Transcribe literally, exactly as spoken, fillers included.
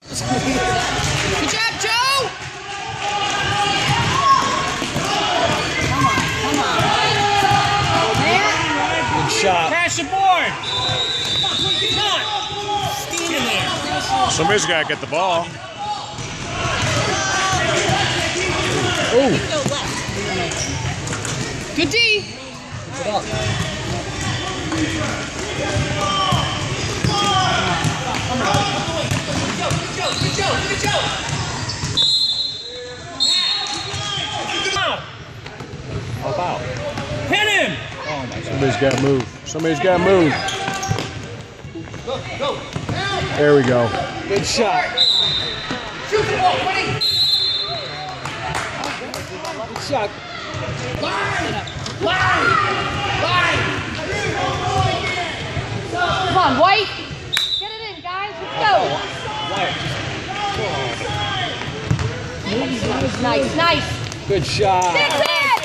Good job, Joe! Come on, come on. There. Good shot. Crash the board! Not! Steam in there. Somebody's got to get the ball. Ooh. Good D. Good up. Help out. Hit him! Oh my God. Somebody's got to move. Somebody's got to move. There we go. Good shot. Shoot the ball, buddy. Good shot. Line! Line! Line! Come on, White. Get it in, guys. Let's go. Nice, nice. Good shot. Six in!